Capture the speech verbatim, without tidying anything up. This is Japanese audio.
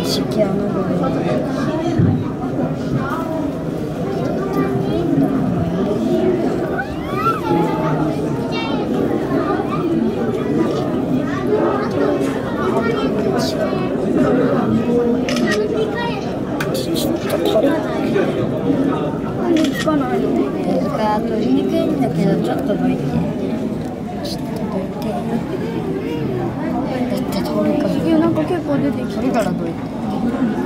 式穴が取りにくいんだけど、ちょっとどいて。ちょっとどいて。だって取るから。いや、なんか結構出てきて。取るからどいて。